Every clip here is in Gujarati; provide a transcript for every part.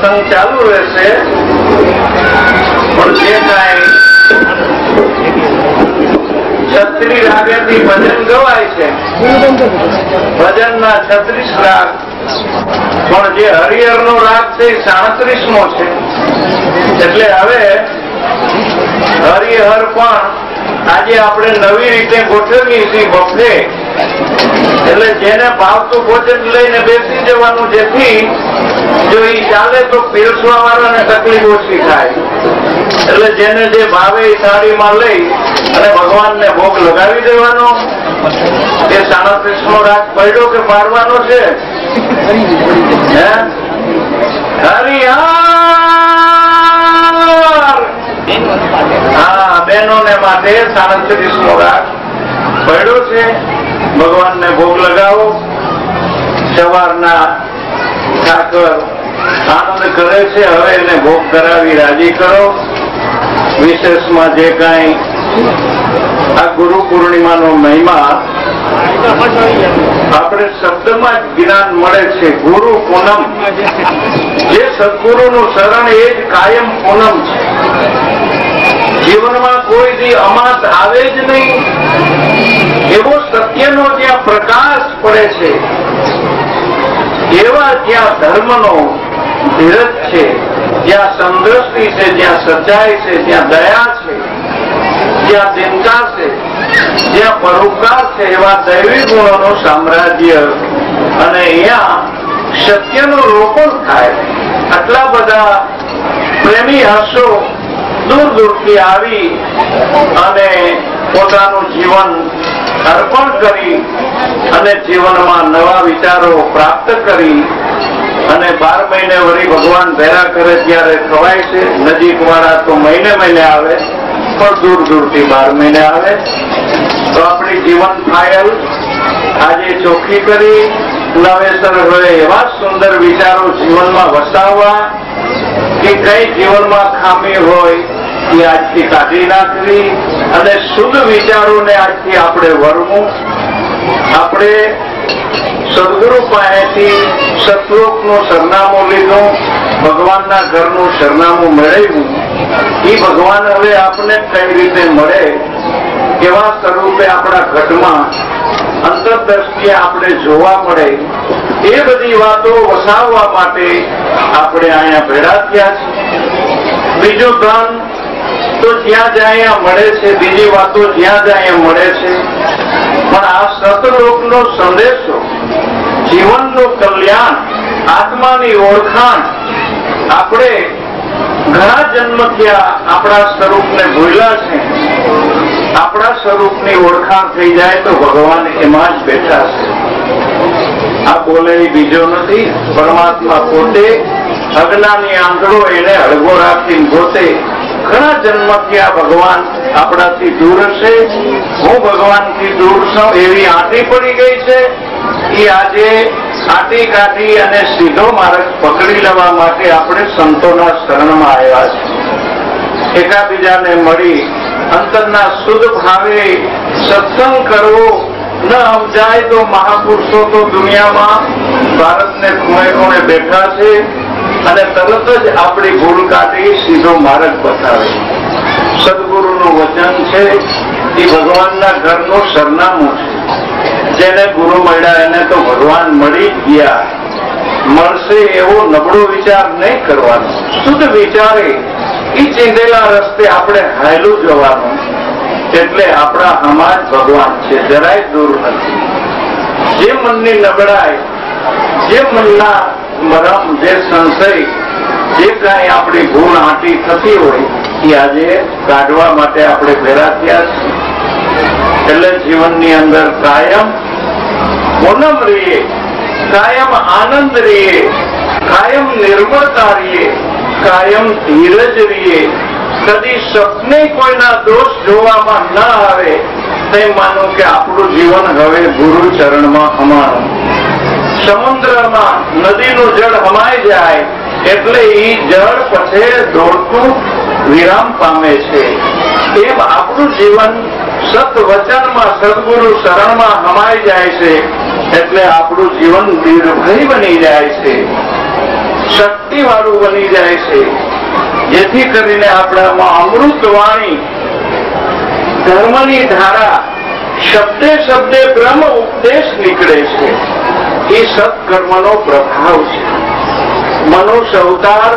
સત્સંગ ચાલુ રહેશે, પણ જે કાંઈ છત્રી રાગેથી ભજન ગવાય છે, ભજનના 36 રાગ, પણ જે હરિહરનો રાગ છે એ 37મો છે. એટલે હવે હરિહર પણ આજે આપણે નવી રીતે ગોઠવીએ છીએ બફે. એટલે જેને ભાવતું ભોજન લઈને બેસી જવાનું, જેથી જો એ ચાલે તો પીરસવા વાળાને તકલીફ ઓછી થાય. એટલે જેને જે ભાવે એ થાળીમાં લઈ અને ભગવાનને ભોગ લગાવી દેવાનો. એ 37મો રાગ પડ્યો કે પાડવાનો છે? હરિહર. હા, બહેનોને માટે 37મો રાગ પડ્યો છે. ભગવાનને ભોગ લગાવો. સવારના ઠાકર આનંદ કરે છે, હવે એને ભોગ કરાવી રાજી કરો. વિશેષમાં જે કાંઈ આ ગુરુ પૂર્ણિમાનો મહિમા આપણે શબ્દમાં જ જ્ઞાન મળે છે. ગુરુ પૂનમ, જે સદગુરુનું શરણ એ જ કાયમ પૂનમ છે. જીવનમાં કોઈ દી અમાસ આવે જ નહીં એવો સત્યનો જ્યાં પ્રકાશ પડે છે, એવા જ્યાં ધર્મનો ધીરજ છે, જ્યાં સમદ્રષ્ટિ છે, જ્યાં સચ્ચાઈ છે, જ્યાં દયા છે, જ્યાં દિનકાર છે, જ્યાં પરોપકાર છે, એવા દૈવી ગુણોનું સામ્રાજ્ય. અને અહીંયા સત્યનું રોપણ થાય. આટલા બધા પ્રેમી હસો દૂર દૂરથી આવી અને પોતાનું જીવન અર્પણ કરી અને જીવનમાં નવા વિચારો પ્રાપ્ત કરી અને 12 મહિને વળી ભગવાન ભેરા કરે ત્યારે ખવાય છે. નજીક વાળા તો મહિને મહિને આવે, પણ દૂર દૂરથી 12 મહિને આવે. તો આપણી જીવન ફાયલ આજે ચોખ્ખી કરી નવેસર હોય એવા સુંદર વિચારો જીવનમાં વસાવવા, કે કઈ જીવનમાં ખામી હોય એ આજથી કાઢી નાખવી અને શુદ્ધ વિચારોને આજથી આપણે વરવું. આપણે સદગુરુ પાસેથી સતલોકનું સરનામું લીધું, ભગવાનના ઘરનું સરનામું મેળવ્યું. એ ભગવાન હવે આપણને કઈ રીતે મળે, કેવા સ્વરૂપે આપણા ઘટમાં અંતરદ્રષ્ટિએ આપણે જોવા મળે, એ બધી વાતો વસાવવા માટે આપણે અહીંયા ભેળા થયા છીએ. બીજું ધન તો જ્યાં જ્યાં મળે છે, બીજી વાતો જ્યાં જ્યાં મળે છે, પણ આ સતલોકનો સંદેશો, જીવનનું કલ્યાણ, આત્માની ઓળખાણ, આપણે ઘણા જન્મ થયા આપણા સ્વરૂપને ભૂલ્યા છે. આપણા સ્વરૂપની ઓળખાણ થઈ જાય તો ભગવાન એમાં જ બેઠા છે. આ બોલે બીજો નથી, પરમાત્મા પોતે. અજ્ઞાની આંધળો એને હળગો રાખીને પોતે. ઘણા જન્મથી આ ભગવાન આપણાથી દૂર છે. હું ભગવાનથી દૂર છું એવી આંટી પડી ગઈ છે. એ આજે આંટી કાઢી અને સીધો માર્ગ પકડી લેવા માટે આપણે સંતોના શરણમાં આવ્યા છે. એકાબીજાને મળી અંતરના શુદ્ધ ભાવે સત્સંગ કરવો ન સમજાય તો મહાપુરુષો તો દુનિયામાં ભારતને ખૂણે ખૂણે બેઠા છે અને તરત જ આપણી ભૂલ કાઢી સીધો માર્ગ બતાવે. સદગુરુનું વચન છે એ ભગવાનના ઘરનું સરનામું છે. જેને ગુરુ મળ્યા એને તો ભગવાન મળી જ ગયા. મળશે એવો નબળો વિચાર નહીં કરવાનો. શુદ્ધ વિચારે એ ચીંધેલા રસ્તે આપણે હાયલું જવાનું. એટલે આપણા હમા જ ભગવાન છે, જરાય દૂર નથી. જે મનની નબળાઈ, જે મનના મરમ, જે સંશય, જે કાંઈ આપણી ભૂલ આંટી થતી હોય એ આજે કાઢવા માટે આપણે ભેરા થયા છીએ. એટલે જીવનની અંદર કાયમ પૂનમ રહીએ, કાયમ આનંદ રહીએ, કાયમ નિર્મળતા રહીએ, કાયમ ધીરજ રહીએ. કદી સપને કોઈના દોષ જોવામાં ન આવે. તે માનો કે આપણું જીવન હવે ગુરુ ચરણમાં હમાણું. સમુદ્રમાં નદીનું જળ હમાઈ જાય એટલે એ જળ પછી દોડતું વિરામ પામે છે. એમ આપણું જીવન સત વચનમાં સદગુરુ શરણમાં હમાઈ જાય છે એટલે આપણું જીવન નિર્ભય બની જાય છે. શક્તિવાળું બની જાય છે, જેથી કરીને આપણામાં અમૃત વાણી, ધર્મની ધારા, શબ્દે શબ્દે બ્રહ્મ ઉપદેશ નીકળે છે. એ સત્કર્મનો પ્રભાવ છે. મનુષ્ય અવતાર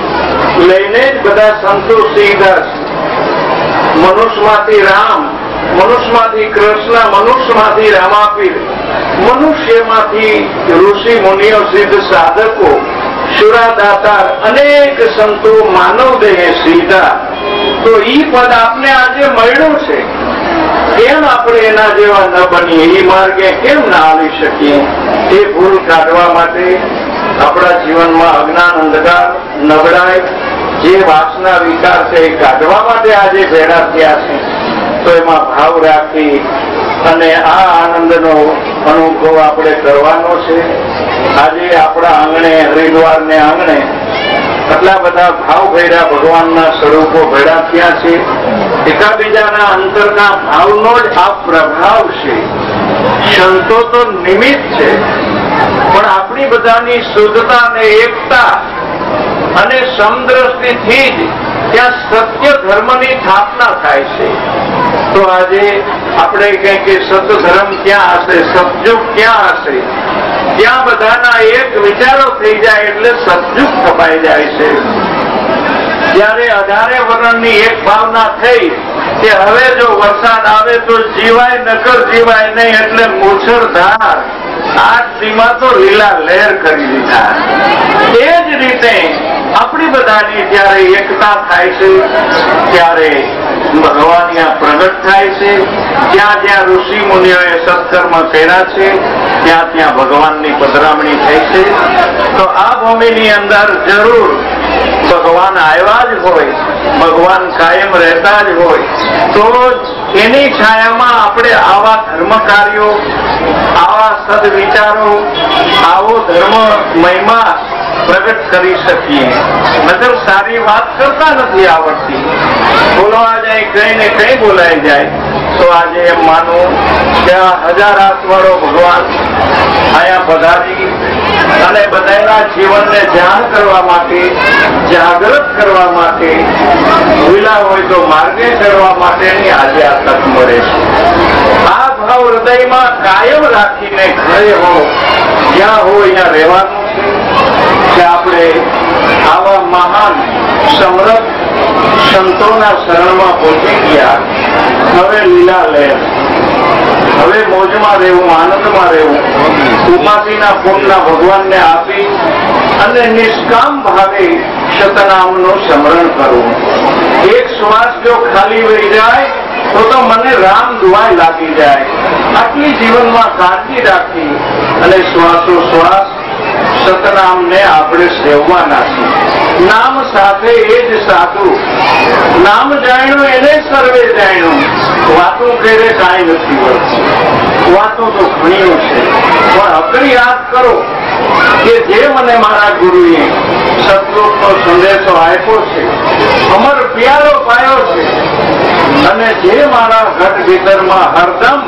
લઈને જ બધા સંતો સીધા છે. મનુષ્યમાંથી રામ, મનુષ્યમાંથી કૃષ્ણ, મનુષ્યમાંથી રામાપીર, મનુષ્યમાંથી ઋષિ મુનિઓ, સિદ્ધ સાધકો, શુરાદાતાર, અનેક સંતો માનવ દેહે સીધા. તો ઈ પદ આપને આજે મળ્યું છે, કેમ આપણે એના જેવા ન બનીએ? એ માર્ગે કેમ ના આવી શકીએ? એ ભૂલ કાઢવા માટે આપણા જીવનમાં અજ્ઞાન, અંધકાર, નબળાઈ, જે વાસના વિકાર છે એ કાઢવા માટે આજે ભેળા થયા છે. તો એમાં ભાવ રાખી અને આ આનંદનો અનુભવ આપણે કરવાનો છે. આજે આપણા આંગણે, હરિદ્વારને આંગણે આટલા બધા ભાવ ભેળા ભગવાનના સ્વરૂપો ભેળા થયા છે. એકાબીજાના અંતરના ભાવનો જ આ પ્રભાવ છે. સંતો તો નિમિત્ત છે, પણ આપણી બધાની શુદ્ધતા અને એકતા અને સમદ્રષ્ટિથી જ ત્યાં સત્ય ધર્મની સ્થાપના થાય છે. તો આજે આપણે કહીએ કે સતધર્મ ક્યાં હશે, સતયુગ ક્યાં હશે? ત્યાં બધાના એક વિચારો થઈ જાય એટલે સતયુગ કપાઈ જાય છે. જયારે 18 વર્ણની એક ભાવના થઈ કે હવે જો વરસાદ આવે તો જીવાય, નકર જીવાય નહીં, એટલે મુછળધાર 8 દીમાં તો લીલા લહેર કરી દીધા. એ જ રીતે આપણી બધાની જયારે એકતા થાય છે ત્યારે ભગવાન ત્યાં પ્રગટ થાય છે. જ્યાં જ્યાં ઋષિ મુનિઓએ સત્કર્મ કર્યા છે ત્યાં ત્યાં ભગવાનની પધરામણી થઈ છે. તો આ ભૂમિની અંદર જરૂર ભગવાન આવ્યા જ હોય, ભગવાન કાયમ રહેતા જ હોય, તો એની છાયામાં આપણે આવા ધર્મ કાર્યો, આવા સદવિચારો, આવો ધર્મ મહિમા પ્રગટ કરી શકીએ. મતલબ સારી વાત કરતા નથી આવડતી, બોલવા જાય કઈ ને કઈ બોલાઈ જાય. તો આજે એમ માનું કે આ 1000 હાથ વાળો ભગવાન અહીંયા પધારી અને બધાના જીવનને જાણ કરવા માટે, જાગૃત કરવા માટે, ભૂલા હોય તો માર્ગે ચડવા માટેની આજે આ તક મળે છે. આ ભાવ હૃદયમાં કાયમ રાખીને ઘરે હો, જ્યાં હો અહીંયા રહેવાનું છે. આપણે આવા મહાન સમર્થ સંતોના શરણમાં પહોંચી ગયા. હવે લીલા લહેર, હવે મોજમાં રહેવું, આનંદમાં રહેવું, ઉપાધિના પૂર્ણના ભગવાનને આપી અને નિષ્કામ ભાવે સતનામનું સ્મરણ કરવું. એક શ્વાસ જો ખાલી વહી જાય તો મને રામ દુઆ લાગી જાય. આટલી જીવનમાં કાળજી રાખી અને શ્વાસોશ્વાસ સતનામને આપણે સેવવાના છે. નામ સાથે એ જ સાધુ, નામ જાણ્યું એને સર્વે જાણ્યું. વાતું કરે કાંઈ નથી મળતું, વાતો તો ઘણીઓ છે, પણ અકડી યાદ કરો કે જે મને મારા ગુરુએ સતલોકનો સંદેશો આપ્યો છે, અમર પ્યારો પાયો છે, અને જે મારા ઘટ ભીતરમાં હરદમ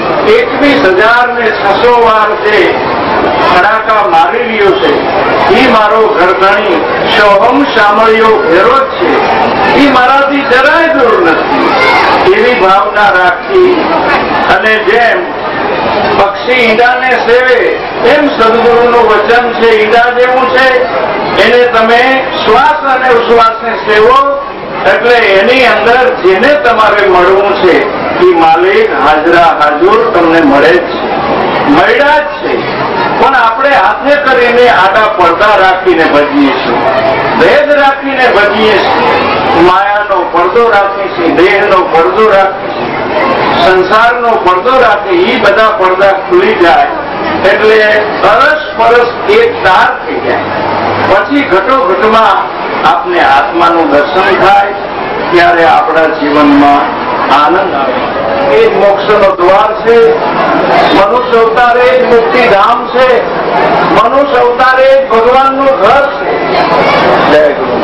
21,600 વાર જે ખડાકા મારી રહ્યો છે, એ મારો ઘરધણી સોહમ સાંભળ્યો ભેરો જ છે, એ મારાથી જરાય દૂર નથી. એવી ભાવના રાખી અને જેમ પક્ષી ઈંડાને સેવે એમ સદગુરુનું વચન છે, ઈંડા જેવું છે, એને તમે શ્વાસ અને ઉશ્વાસને સેવો એટલે એની અંદર જેને તમારે મળવું છે એ માલિક હાજરા હાજર તમને મળે જ છે, મળ્યા જ છે. પણ આપણે હાથે કરીને આડા પડદા રાખીને ભજીએ છીએ, ભેદ રાખીને ભજીએ છીએ, માયાનો પડદો રાખીએ છીએ, દેહનો પડદો રાખીએ છીએ, સંસારનો પડદો રાખી. એ બધા પડદા ખુલી જાય એટલે પરસ્પરસ એક તાર થઈ જાય. પછી ઘટોઘટમાં આપને આત્માનું દર્શન થાય, ત્યારે આપણા જીવનમાં આનંદ આવે. એ જ મોક્ષનો દ્વાર છે. મનુષ્ય અવતાર એ જ મુક્તિધામ છે. મનુષ્ય અવતાર એ જ ભગવાનનું ઘર છે. જય ગુરુ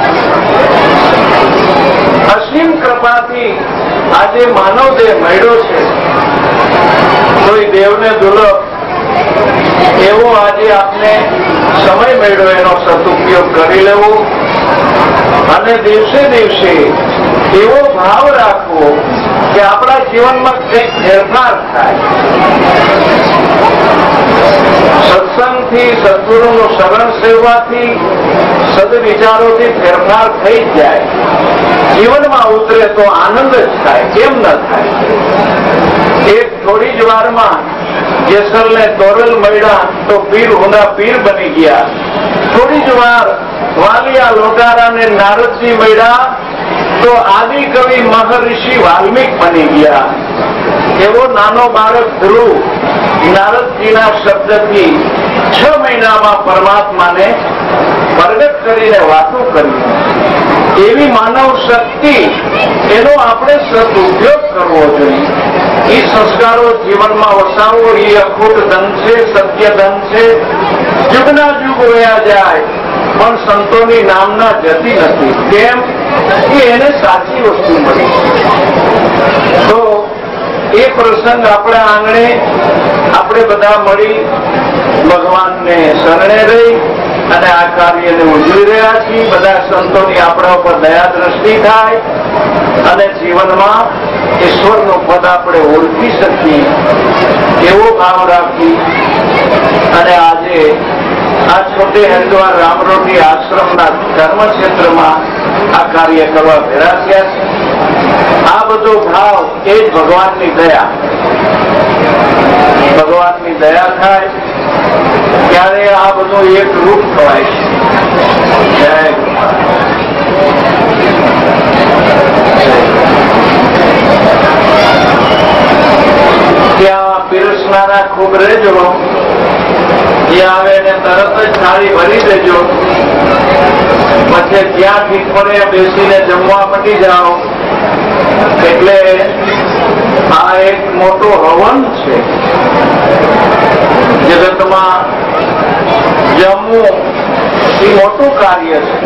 મહારાજ. અસીમ કૃપાથી આજે માનવ દેહ મળ્યો છે. તો એ દેવને દુર્લભ એવો આજે આપને સમય મળ્યો એનો સદુપયોગ કરી લેવો અને દિવસે દિવસે એવો ભાવ રાખવો કે આપણા જીવનમાં કંઈક ફેરફાર થાય. સત્સંગથી, સદગુરુનું શરણ સેવાથી, સદવિચારોથી ફેરફાર થઈ જાય. જીવનમાં ઉતરે તો આનંદ જ થાય, કેમ ન થાય? એક થોડી જ વારમાં જેસલને તોરલ મળ્યા તો પીર હુંદા પીર બની ગયા. થોડી જ વાર વાલિયા લોટારાને નારદજી મળ્યા તો આદિ કવિ મહર્ષિ વાલ્મીક બની ગયા. એવો નાનો બાળક ધ્રુવ નારદજીના શબ્દથી 6 મહિનામાં પરમાત્માને પ્રગટ કરીને વાતો કરી. એવી માનવ શક્તિ, એનો આપણે સદુપયોગ કરવો જોઈએ. એ સંસ્કારો જીવનમાં વસાવવો એ અખૂટ ધન છે, સત્ય ધન છે. યુગના યુગ વયા જાય પણ સંતોની નામના જતી નથી. કેમ કે એને સાચી વસ્તુ મળી. તો એ પ્રસંગ આપણા આંગણે આપણે બધા મળી ભગવાનને શરણે રહી અને આ કાર્યને ઉજવી રહ્યા છીએ. બધા સંતોની આપણા ઉપર દયા દ્રષ્ટિ થાય અને જીવનમાં ઈશ્વરનું પદ આપણે ઓળખી શકીએ એવો ભાવ રાખી અને આજે આ છોટે હરિદ્વાર રામરોટી આશ્રમના ધર્મક્ષેત્રમાં આ કાર્ય કરવા ભેગા થયા છે. આ બધો ભાવ એ જ ભગવાનની દયા. ભગવાનની દયા થાય ત્યારે આ બધું એક રૂપ થવાય છે. ત્યાં પીરસનારા ખૂબ રહેજો. જે આવે એને તરત જ થાળી ભરી દેજો. પછી જ્યાં ઠીક પડે બેસીને જમવા મટી જાઓ. એટલે આ એક મોટો હવન છે. જગતમાં જમવું એ મોટું કાર્ય છે.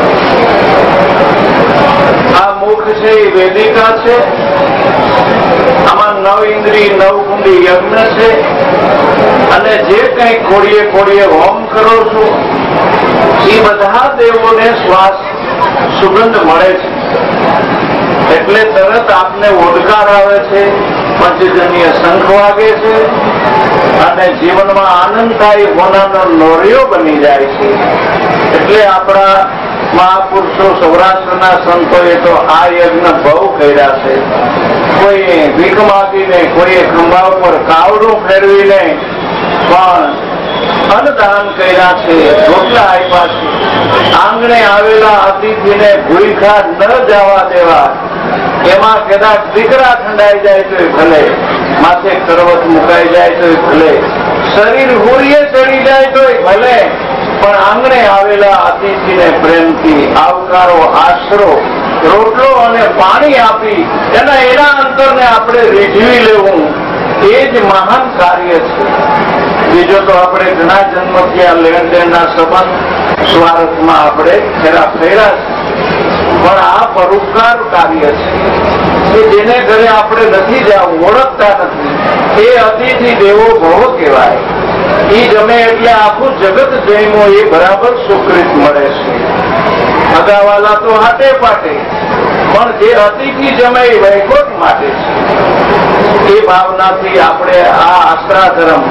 આ મુખ છે એ વેદિકા છે. આમાં 9 ઇન્દ્રિય 9 કુંડી યજ્ઞ છે. અને જે કંઈ કોળીએ કોળીએ હોમ કરો છો એ બધા દેવોને શ્વાસ સુગંધ મળે છે. એટલે તરત આપને ઓડકાર આવે છે, પંચજન્ય શંખ વાગે છે અને જીવનમાં આનંદ થાય, હોનાનો નોરિયો બની જાય છે. એટલે આપણા મહાપુરુષો સૌરાષ્ટ્રના સંતોએ તો આ યજ્ઞ બહુ કર્યા છે. કોઈએ ભીખ માગીને, કોઈએ ખંભા ઉપર કાવડું ફેરવીને પણ અન્નદાન કર્યા છે, રોટલા આપ્યા છે. આંગણે આવેલા અતિથિને ભૂખા ન જવા દેવા. એમાં કદાચ દીકરા ઠંડાઈ જાય તો ભલે, માથે કરવત મુકાઈ જાય તો ભલે, શરીર હુરીએ ચડી જાય તો ભલે, પણ આંગણે આવેલા અતિથિને પ્રેમથી આવકારો, આશરો, રોટલો અને પાણી આપી એના અંતરને આપણે રીઝવી લેવું એ જ મહાન કાર્ય છે. બીજો તો આપણે ઘણા જન્મથી આ લેણ દેણના સંબંધ સ્વાર્થમાં આપણે ફેરા ફેરા છે. પણ આ પરોપકાર કાર્ય છે કે જેને ઘરે આપણે નથી જવું, ઓળખતા નથી, એ અતિથિ દેવો ભવ કહેવાય. એ જમે એટલે આખું જગત જઈમો એ બરાબર સુકૃત મળે છે. અગાવાલા તો હાટે પાટે, પણ જે અતિથિ જમે એ વૈકુંઠ માટે છે. એ ભાવનાથી આપણે આ આશ્રાધર્મ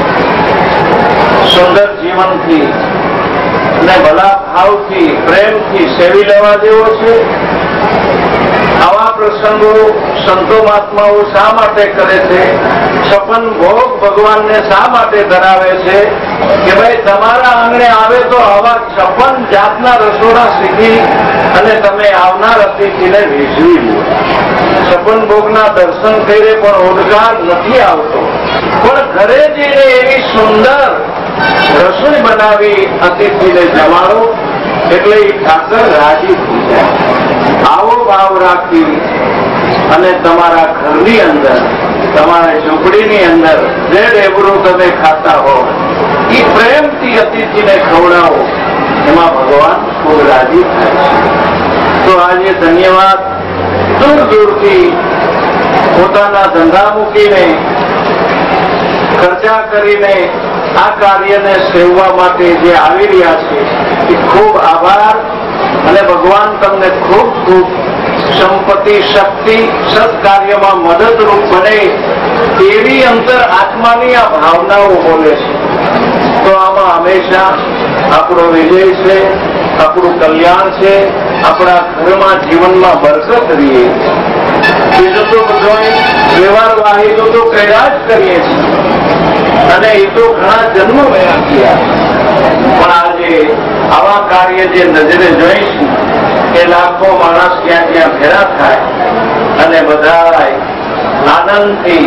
સુંદર જીવનથી અને ભલા ભાવથી, પ્રેમથી સેવી લેવા જેવો છે. આવા પ્રસંગો સંતો મહાત્માઓ શા માટે કરે છે? 56 ભોગ ભગવાનને શા માટે ધરાવે છે? કે ભાઈ તમારા આંગણે આવે તો આવા 56 જાતના રસોડા શીખી અને તમે આવનાર અતિથિને રીઝવી લો. 56 ભોગના દર્શન કરે પણ ઓડકાર નથી આવતો. પણ ઘરે જઈને એવી સુંદર રસોઈ બનાવી અતિથિને જમાડો એટલે એ ઠાકર રાજી થઈ જાય. આવો ભાવ રાખી અને તમારા ઘરની અંદર, તમારા ઝૂંપડીની અંદર જે ડેબરું તમે ખાતા હો એ પ્રેમથી અતિથિને ખવડાવો, એમાં ભગવાન ખૂબ રાજી થાય છે. તો આજે ધન્યવાદ. દૂર દૂરથી પોતાના ધંધા મૂકીને, ખર્ચા કરીને આ કાર્યને સેવવા માટે જે આવી રહ્યા છે એ ખૂબ આભાર, અને ભગવાન તમને ખૂબ ખૂબ સંપત્તિ શક્તિ સત્કાર્યમાં મદદરૂપ બને એવી અંતર આત્માની આ ભાવનાઓ બોલે છે. તો આમાં હંમેશા આપણો વિજય છે, આપણું કલ્યાણ છે, આપણા ઘરમાં જીવનમાં બરકત રહીએ. બીજું તો બધો વ્યવહાર વાહિદો તો કર્યા જ કરીએ છીએ, અને એ તો ઘણા જન્મ વયા ગયા. પણ આજે આવા કાર્ય જે નજરે જોઈશું એ લાખો માણસ ક્યાં ક્યાં ભેગા થાય અને બધા આનંદથી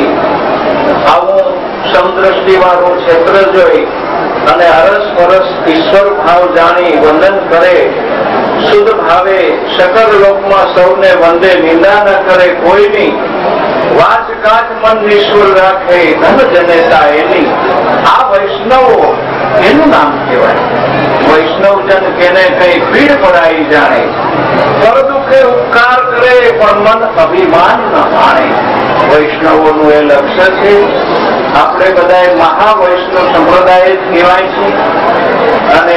આવું સમદ્રષ્ટિ વાળું ક્ષેત્ર જોઈ અને અરસ પરસ ઈશ્વર ભાવ જાણી વંદન કરે, શુદ્ધ ભાવે સકલ લોકમાં સૌને વંદે, નિંદા ન કરે કોઈની, વાચ કાચ મન નિષ્ફળ રાખે ધન જનેતા એની. આ વૈષ્ણવો એનું નામ કહેવાય. વૈષ્ણવજન કેને કઈ પીડ પડાઈ જાણે, પર દુઃખે ઉપકાર કરે પણ મન અભિમાન ન માણે. વૈષ્ણવોનું એ લક્ષ્ય છે. આપણે બધા મહાવૈષ્ણવ સંપ્રદાય જ કહેવાય છે, અને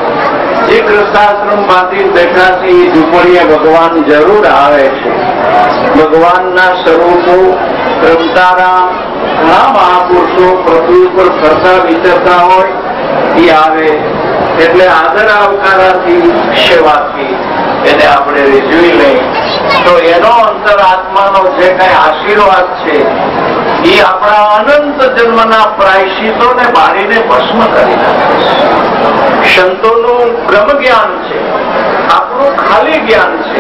જે ગૃહસ્થાશ્રમ માંથી બેઠા છે એ ઝૂંપડીએ ભગવાન જરૂર આવે છે. ભગવાનના સ્વરૂપો રમતારા ઘણા મહાપુરુષો પૃથ્વી ઉપર ફરતા વિચરતા હોય એ આવે, એટલે આદર આવકારાથી સેવાથી એને આપણે રીઝવી લઈ તો એનો અંતરાત્માનો જે કઈ આશીર્વાદ છે એ આપણા અનંત જન્મના પ્રાયશ્ચિતોને બાળીને ભસ્મ કરી નાખે છે. સંતોનું બ્રહ્મ જ્ઞાન છે, આપણું ખાલી જ્ઞાન છે,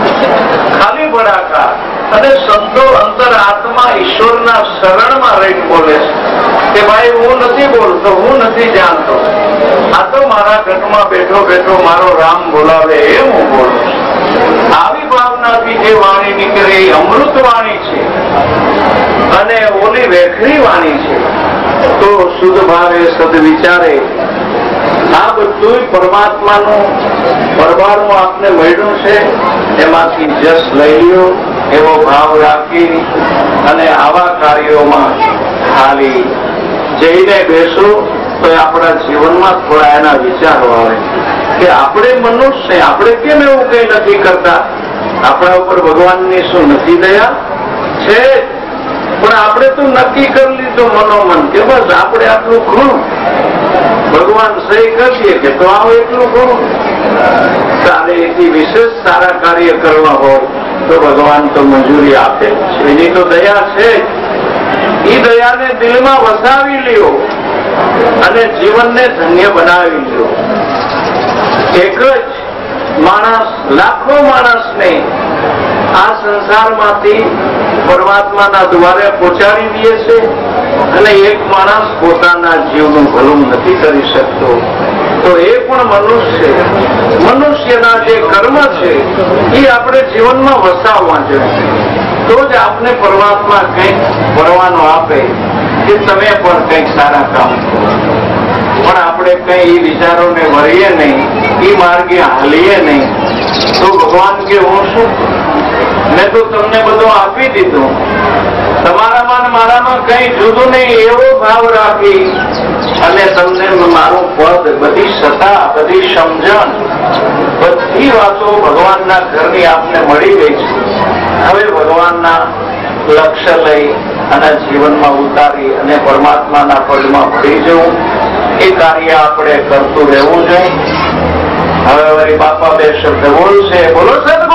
ખાલી ભડાકા. અને સંતો અંતરાત્મા ઈશ્વરના શરણમાં રહીને બોલે છે કે ભાઈ હું નથી બોલતો, હું નથી જાણતો, આ તો મારા ઘટમાં બેઠો બેઠો મારો રામ બોલાવે એ હું બોલું છું. આવી ભાવનાથી જે વાણી નીકળે એ અમૃત વાણી છે અને ઓલી વેખરી વાણી છે. તો શુદ્ધ ભાવે સદવિચારે આ બધું પરમાત્માનું પરબારનું આપને મળ્યું છે, એમાંથી જશ લઈ લ્યો એવો ભાવ રાખી અને આવા કાર્યોમાં ખાલી જઈને બેસો તો આપણા જીવનમાં થોડા એના વિચારો આવે કે આપણે મનુષ્ય, આપણે કેમ એવું કઈ નથી કરતા? આપણા ઉપર ભગવાનની શું નથી દયા છે? પણ આપણે તો નક્કી કરી લીધું મનોમન કે બસ આપણે આટલું ઘણું, ભગવાન સહી કરીએ કે તો આવું એટલું ઘણું. તારે એથી વિશેષ સારા કાર્ય કરવા હોય તો ભગવાન તો મંજૂરી આપે છે, એની તો દયા છે. એ દયાને દિલમાં વસાવી લ્યો અને જીવનને ધન્ય બનાવી લ્યો. એક જ માણસ લાખો માણસને આ સંસારમાંથી પરમાત્માના દ્વારે પહોંચાડી દે છે, અને એક માણસ પોતાના જીવનું ભલું નથી કરી શકતો. તો એ પણ મનુષ્ય, મનુષ્યના જે કર્મ છે એ આપણે જીવનમાં વસાવવા જોઈએ, તો જ આપને પરમાત્મા કંઈક વરવાનો આપે કે તમે પણ કંઈક સારા કામ કરો. પણ આપણે કઈ એ વિચારોને વળીએ નહીં, એ માર્ગે હાલીએ નહીં તો ભગવાન કે હું શું, મેં તો તમને બધું આપી દીધું, તમારામાં મારામાં કઈ જુદું નહીં એવો ભાવ રાખી અને તમને મારું પદ, બધી સત્તા, બધી સમજણ, બધી વાતો ભગવાનના ઘરની આપને મળી ગઈ છે. હવે ભગવાનના લક્ષ્ય લઈ અને જીવનમાં ઉતારી અને પરમાત્માના પદમાં ભળી જવું એ કાર્ય આપણે કરતું રહેવું જોઈએ. હવે વળી બાપા બે શબ્દ બોલશે, બોલો સર.